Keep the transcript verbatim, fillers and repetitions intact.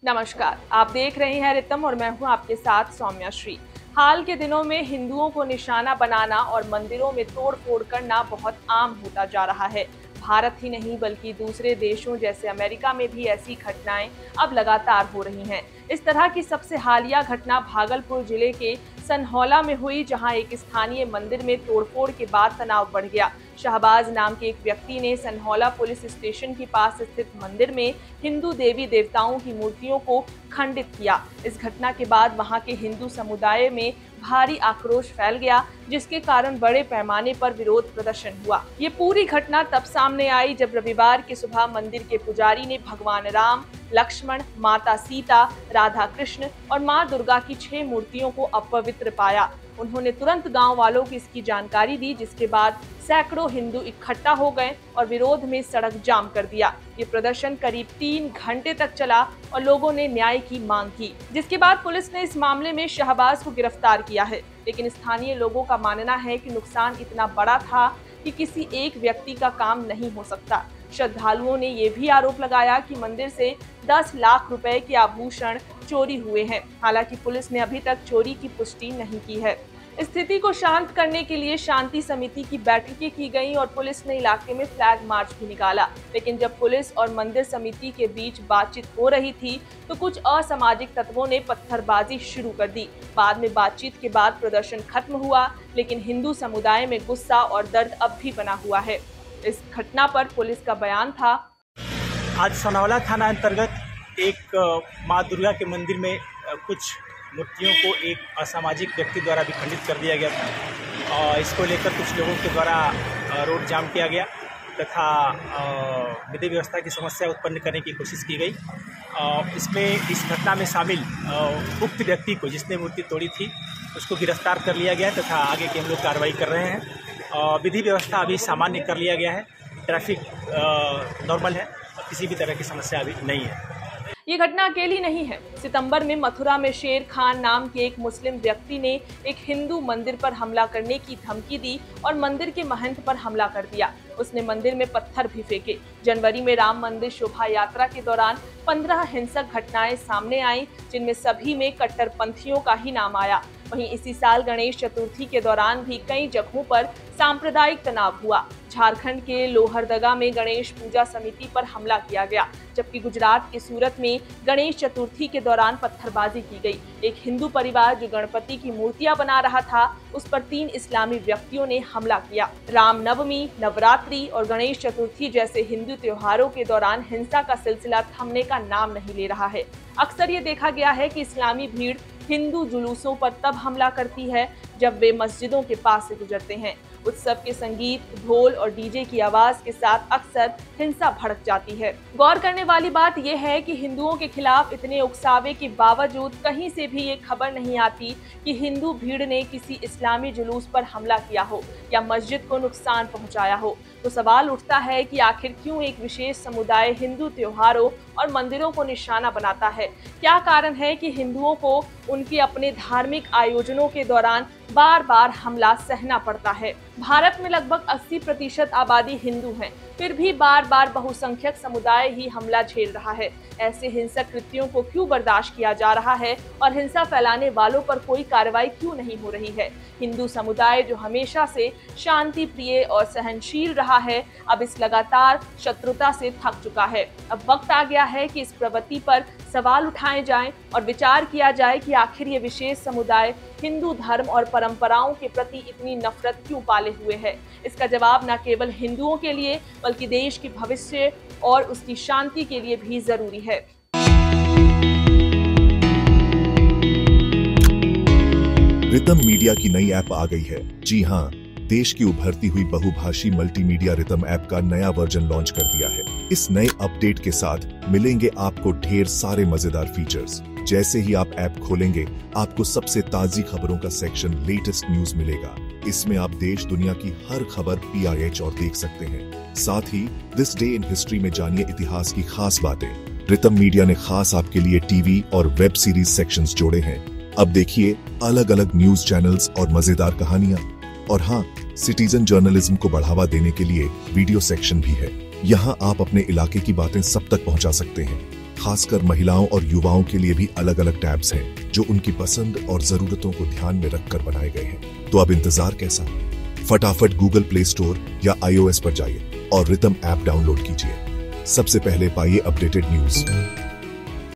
नमस्कार, आप देख रहे हैं रितम और मैं हूं आपके साथ सौम्या श्री। हाल के दिनों में हिंदुओं को निशाना बनाना और मंदिरों में तोड़ फोड़ करना बहुत आम होता जा रहा है। भारत ही नहीं बल्कि दूसरे देशों जैसे अमेरिका में भी ऐसी घटनाएं अब लगातार हो रही हैं। इस तरह की सबसे हालिया घटना भागलपुर जिले के सनहौला में हुई, जहां एक स्थानीय मंदिर में तोड़फोड़ के बाद तनाव बढ़ गया। शहबाज नाम के एक व्यक्ति ने सनहौला पुलिस स्टेशन के पास स्थित मंदिर में हिंदू देवी देवताओं की मूर्तियों को खंडित किया। इस घटना के बाद वहां के हिंदू समुदाय में भारी आक्रोश फैल गया, जिसके कारण बड़े पैमाने पर विरोध प्रदर्शन हुआ। ये पूरी घटना तब सामने आई जब रविवार की सुबह मंदिर के पुजारी ने भगवान राम, लक्ष्मण, माता सीता, राधा कृष्ण और मां दुर्गा की छह मूर्तियों को अपवित्र पाया। उन्होंने तुरंत गांव वालों को इसकी जानकारी दी, जिसके बाद सैकड़ों हिंदू इकट्ठा हो गए और विरोध में सड़क जाम कर दिया। ये प्रदर्शन करीब तीन घंटे तक चला और लोगों ने न्याय की मांग की, जिसके बाद पुलिस ने इस मामले में शहबाज को गिरफ्तार किया है। लेकिन स्थानीय लोगों का मानना है कि नुकसान इतना बड़ा था कि किसी एक व्यक्ति का काम नहीं हो सकता। श्रद्धालुओं ने ये भी आरोप लगाया कि मंदिर से दस लाख रुपए के आभूषण चोरी हुए हैं। हालांकि पुलिस ने अभी तक चोरी की पुष्टि नहीं की है। स्थिति को शांत करने के लिए शांति समिति की बैठकें की गईं और पुलिस ने इलाके में फ्लैग मार्च भी निकाला। लेकिन जब पुलिस और मंदिर समिति के बीच बातचीत हो रही थी तो कुछ असामाजिक तत्वों ने पत्थरबाजी शुरू कर दी। बाद में बातचीत के बाद प्रदर्शन खत्म हुआ, लेकिन हिंदू समुदाय में गुस्सा और दर्द अब भी बना हुआ है। इस घटना पर पुलिस का बयान था। आज सनहौला थाना अंतर्गत एक माँ दुर्गा के मंदिर में कुछ मूर्तियों को एक असामाजिक व्यक्ति द्वारा विखंडित कर दिया गया था और इसको लेकर कुछ लोगों के द्वारा रोड जाम किया गया तथा विधि व्यवस्था की समस्या उत्पन्न करने की कोशिश की गई। इसमें इस घटना में शामिल उक्त व्यक्ति को, जिसने मूर्ति तोड़ी थी, उसको गिरफ्तार कर लिया गया तथा आगे की हम लोग कार्रवाई कर रहे हैं। विधि व्यवस्था अभी सामान्य कर लिया गया है, ट्रैफिक नॉर्मल है, किसी भी तरह की समस्या अभी नहीं है। ये घटना अकेली नहीं है। सितंबर में मथुरा में शेर खान नाम के एक मुस्लिम व्यक्ति ने एक हिंदू मंदिर पर हमला करने की धमकी दी और मंदिर के महंत पर हमला कर दिया। उसने मंदिर में पत्थर भी फेंके। जनवरी में राम मंदिर शोभा यात्रा के दौरान पंद्रह हिंसक घटनाएं सामने आईं, जिनमें सभी में कट्टरपंथियों का ही नाम आया। वहीं इसी साल गणेश चतुर्थी के दौरान भी कई जगहों पर सांप्रदायिक तनाव हुआ। झारखंड के लोहरदगा में गणेश पूजा समिति पर हमला किया गया, जबकि गुजरात के सूरत में गणेश चतुर्थी के दौरान पत्थरबाजी की गई। एक हिंदू परिवार जो गणपति की मूर्तियां बना रहा था, उस पर तीन इस्लामी व्यक्तियों ने हमला किया। रामनवमी, नवरात्रि और गणेश चतुर्थी जैसे हिंदू त्योहारों के दौरान हिंसा का सिलसिला थमने का नाम नहीं ले रहा है। अक्सर ये देखा गया है कि इस्लामी भीड़ हिंदू जुलूसों पर तब हमला करती है जब वे मस्जिदों के पास से गुजरते हैं। उत्सव के संगीत, ढोल और डीजे की आवाज के साथ अक्सर हिंसा भड़क जाती है। गौर करने वाली बात यह है कि हिंदुओं के खिलाफ इतने उकसावे के बावजूद कहीं से भी ये खबर नहीं आती कि हिंदू भीड़ ने किसी इस्लामी जुलूस पर हमला किया हो या मस्जिद को नुकसान पहुंचाया हो। तो सवाल उठता है कि आखिर क्यों एक विशेष समुदाय हिंदू त्योहारों और मंदिरों को निशाना बनाता है? क्या कारण है कि हिंदुओं को उनके अपने धार्मिक आयोजनों के दौरान बार बार हमला सहना पड़ता है? भारत में लगभग अस्सी प्रतिशत आबादी हिंदू हैं, फिर भी बार बार बहुसंख्यक समुदाय ही हमला झेल रहा है। ऐसे हिंसक कृत्यों को क्यों बर्दाश्त किया जा रहा है और हिंसा फैलाने वालों पर कोई कार्रवाई क्यों नहीं हो रही है? हिंदू समुदाय जो हमेशा से शांति प्रिय और सहनशील रहा है, अब इस लगातार शत्रुता से थक चुका है। अब वक्त आ गया है कि इस प्रवृत्ति पर सवाल उठाए जाएं और विचार किया जाए कि आखिर ये विशेष समुदाय हिंदू धर्म और परंपराओं के प्रति इतनी नफरत क्यों पाले हुए है। इसका जवाब न केवल हिंदुओं के लिए बल्कि देश के भविष्य और उसकी शांति के लिए भी जरूरी है। रितम मीडिया की नई ऐप आ गई है। जी हाँ, देश की उभरती हुई बहुभाषी मल्टीमीडिया रितम ऐप का नया वर्जन लॉन्च कर दिया है। इस नए अपडेट के साथ मिलेंगे आपको ढेर सारे मजेदार फीचर्स। जैसे ही आप ऐप खोलेंगे, आपको सबसे ताजी खबरों का सेक्शन लेटेस्ट न्यूज मिलेगा। इसमें आप देश दुनिया की हर खबर पी आई एच और देख सकते हैं। साथ ही दिस डे इन हिस्ट्री में जानिए इतिहास की खास बातें। रितम मीडिया ने खास आपके लिए टीवी और वेब सीरीज सेक्शंस जोड़े हैं। अब देखिए अलग अलग न्यूज चैनल्स और मजेदार कहानियां। और हाँ, सिटीजन जर्नलिज्म को बढ़ावा देने के लिए वीडियो सेक्शन भी है। यहाँ आप अपने इलाके की बातें सब तक पहुँचा सकते हैं। खासकर महिलाओं और युवाओं के लिए भी अलग अलग टैब्स हैं जो उनकी पसंद और जरूरतों को ध्यान में रखकर बनाए गए हैं। तो अब इंतजार कैसा? फटाफट गूगल प्ले स्टोर या आईओएस पर जाइए और रिदम ऐप डाउनलोड कीजिए। सबसे पहले पाइए अपडेटेड न्यूज।